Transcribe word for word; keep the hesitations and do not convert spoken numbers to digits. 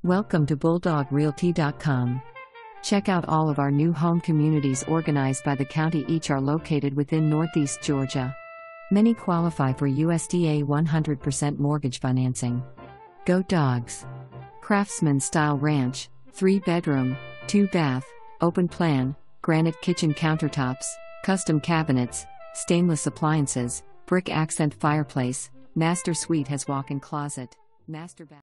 Welcome to bulldog realty dot com. Check out all of our new home communities organized by the county. Each are located within Northeast Georgia. Many qualify for U S D A one hundred percent mortgage financing. Go Dogs! Craftsman style ranch, three bedroom, two bath, open plan, granite kitchen countertops, custom cabinets, stainless appliances, brick accent fireplace, master suite has walk-in closet, master bath.